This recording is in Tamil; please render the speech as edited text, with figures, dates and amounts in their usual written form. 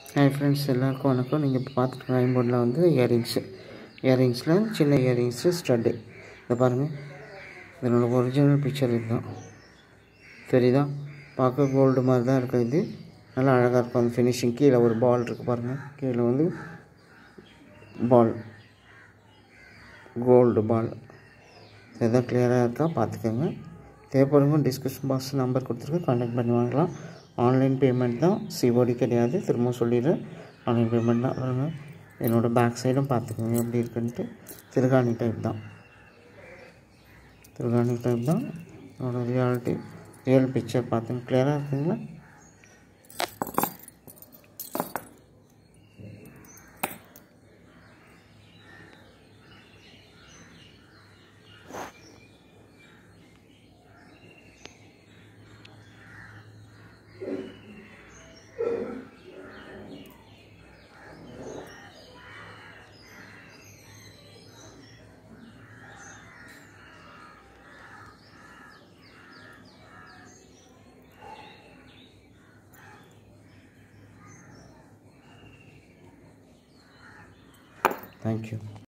ஹாய் ஃப்ரெண்ட்ஸ், எல்லாருக்கும் வணக்கம். நீங்கள் இப்போ பார்த்துட்டு ஐம்போர்டில் வந்து இயரிங்ஸில் சின்ன இயரிங்ஸு ஸ்டட்டு. இதை பாருங்கள், இதனோட ஒரிஜினல் பிக்சர் இதுதான். தெரியுதா? பார்க்க கோல்டு மாதிரி தான் இருக்குது. இது நல்லா அழகாக இருக்கும். அந்த ஃபினிஷிங் கீழே ஒரு பால் இருக்குது பாருங்கள். கீழே வந்து பால், கோல்டு பால். எதாவது கிளியராக இருக்கா பார்த்துக்கோங்க. தேவைப்படுங்க டிஸ்கிரிப்ஷன் பாக்ஸ் நம்பர் கொடுத்துருக்கு, கான்டாக்ட் பண்ணி வாங்கலாம். ஆன்லைன் பேமெண்ட் தான், சிஓடி கிடையாது. திரும்ப சொல்லிடுறேன், ஆன்லைன் பேமெண்ட் தான். பாருங்கள், என்னோடய பேக் சைடும் பார்த்துக்கோங்க எப்படி இருக்குன்ட்டு. திருகாணி டைப் தான், என்னோடய ரியல் பிக்சர் பார்த்துங்க. கிளியராக இருக்குங்களா? Thank you.